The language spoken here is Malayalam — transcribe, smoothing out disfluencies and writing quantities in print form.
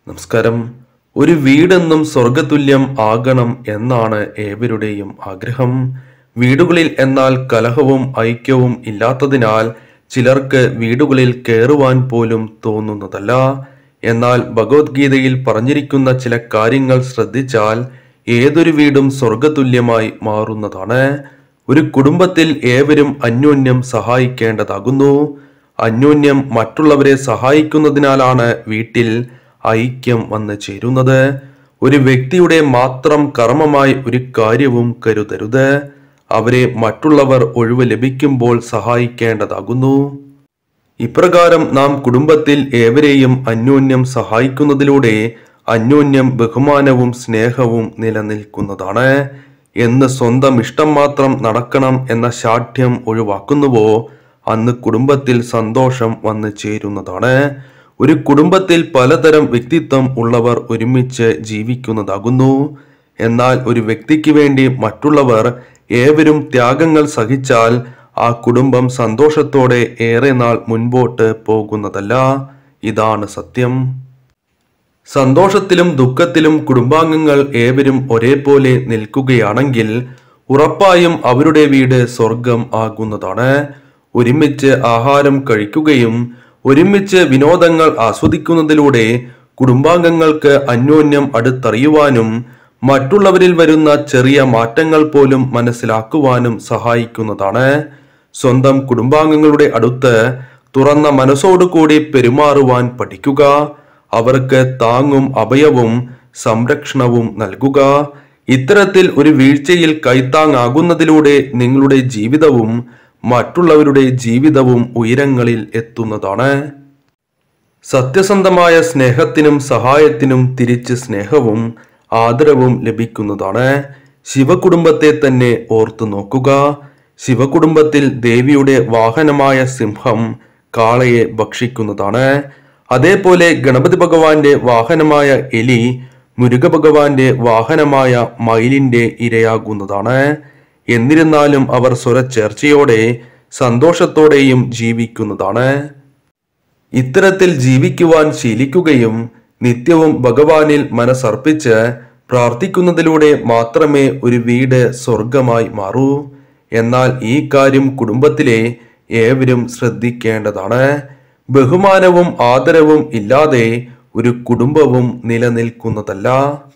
നമസ്കാരം. ഒരു വീടെന്നും സ്വർഗതുല്യം ആകണം എന്നാണ് ഏവരുടെയും ആഗ്രഹം. വീടുകളിൽ എന്നാൽ കലഹവും ഐക്യവും ഇല്ലാത്തതിനാൽ ചിലർക്ക് വീടുകളിൽ കയറുവാൻ പോലും തോന്നുന്നതല്ല. എന്നാൽ ഭഗവത്ഗീതയിൽ പറഞ്ഞിരിക്കുന്ന ചില കാര്യങ്ങൾ ശ്രദ്ധിച്ചാൽ ഏതൊരു വീടും സ്വർഗതുല്യമായി മാറുന്നതാണ്. ഒരു കുടുംബത്തിൽ ഏവരും അന്യോന്യം സഹായിക്കേണ്ടതാകുന്നു. അന്യോന്യം മറ്റുള്ളവരെ സഹായിക്കുന്നതിനാലാണ് വീട്ടിൽ ഐക്യം വന്നു ചേരുന്നത്. ഒരു വ്യക്തിയുടെ മാത്രം കർമ്മമായി ഒരു കാര്യവും കരുതരുത്. അവരെ മറ്റുള്ളവർ ഒഴിവ് ലഭിക്കുമ്പോൾ സഹായിക്കേണ്ടതാകുന്നു. ഇപ്രകാരം നാം കുടുംബത്തിൽ ഏവരെയും അന്യോന്യം സഹായിക്കുന്നതിലൂടെ അന്യോന്യം ബഹുമാനവും സ്നേഹവും നിലനിൽക്കുന്നതാണ്. എന്ന് സ്വന്തം ഇഷ്ടം മാത്രം നടക്കണം എന്ന ശാഠ്യം ഒഴിവാക്കുന്നുവോ അന്ന് കുടുംബത്തിൽ സന്തോഷം വന്നു ചേരുന്നതാണ്. ഒരു കുടുംബത്തിൽ പലതരം വ്യക്തിത്വം ഉള്ളവർ ഒരുമിച്ച് ജീവിക്കുന്നതാകുന്നു. എന്നാൽ ഒരു വ്യക്തിക്ക് വേണ്ടി മറ്റുള്ളവർ ഏവരും ത്യാഗങ്ങൾ സഹിച്ചാൽ ആ കുടുംബം സന്തോഷത്തോടെ ഏറെ നാൾ മുൻപോട്ട് പോകുന്നതല്ല. ഇതാണ് സത്യം. സന്തോഷത്തിലും ദുഃഖത്തിലും കുടുംബാംഗങ്ങൾ ഏവരും ഒരേപോലെ നിൽക്കുകയാണെങ്കിൽ ഉറപ്പായും അവരുടെ വീട് സ്വർഗം ആകുന്നതാണ്. ഒരുമിച്ച് ആഹാരം കഴിക്കുകയും ഒരുമിച്ച് വിനോദങ്ങൾ ആസ്വദിക്കുന്നതിലൂടെ കുടുംബാംഗങ്ങൾക്ക് അന്യോന്യം അടുത്തറിയുവാനും മറ്റുള്ളവരിൽ വരുന്ന ചെറിയ മാറ്റങ്ങൾ പോലും മനസ്സിലാക്കുവാനും സഹായിക്കുന്നതാണ്. സ്വന്തം കുടുംബാംഗങ്ങളുടെ അടുത്ത് തുറന്ന മനസ്സോടുകൂടി പെരുമാറുവാൻ പഠിക്കുക. അവർക്ക് താങ്ങും അഭയവും സംരക്ഷണവും നൽകുക. ഇത്തരത്തിൽ ഒരു വീഴ്ചയിൽ കൈത്താങ്ങാകുന്നതിലൂടെ നിങ്ങളുടെ ജീവിതവും മറ്റുള്ളവരുടെ ജീവിതവും ഉയരങ്ങളിൽ എത്തുന്നതാണ്. സത്യസന്ധമായ സ്നേഹത്തിനും സഹായത്തിനും തിരിച്ച് സ്നേഹവും ആദരവും ലഭിക്കുന്നതാണ്. ശിവകുടുംബത്തെ തന്നെ ഓർത്തു നോക്കുക. ശിവകുടുംബത്തിൽ ദേവിയുടെ വാഹനമായ സിംഹം കാളയെ ഭക്ഷിക്കുന്നതാണ്. അതേപോലെ ഗണപതി ഭഗവാന്റെ വാഹനമായ എലി മുരുക ഭഗവാന്റെ വാഹനമായ മയിലിന്റെ ഇരയാകുന്നതാണ്. എന്നിരുന്നാലും അവർ സ്വരച്ചേർച്ചയോടെ സന്തോഷത്തോടെയും ജീവിക്കുന്നതാണ്. ഇത്തരത്തിൽ ജീവിക്കുവാൻ ശീലിക്കുകയും നിത്യവും ഭഗവാനിൽ മനസ്സർപ്പിച്ച് പ്രാർത്ഥിക്കുന്നതിലൂടെ മാത്രമേ ഒരു വീട് സ്വർഗമായി മാറൂ. എന്നാൽ ഈ കാര്യം കുടുംബത്തിലെ ഏവരും ശ്രദ്ധിക്കേണ്ടതാണ്. ബഹുമാനവും ആദരവും ഇല്ലാതെ ഒരു കുടുംബവും നിലനിൽക്കുന്നതല്ല.